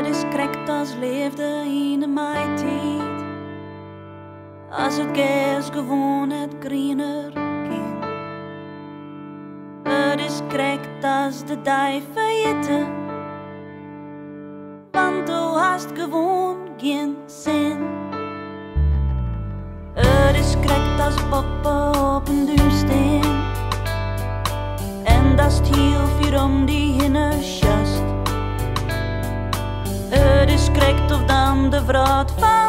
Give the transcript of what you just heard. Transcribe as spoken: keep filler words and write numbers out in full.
Het is krekt als leefde in de maaitijd, als het gas gewoon het griener kind. Het is krekt als de dij verjitten, want du hast gewoon geen zin. Het is krekt als poppen op een duursteen, en dat is heel veel om die hinne sjast. Het is krekt of dan de vraat van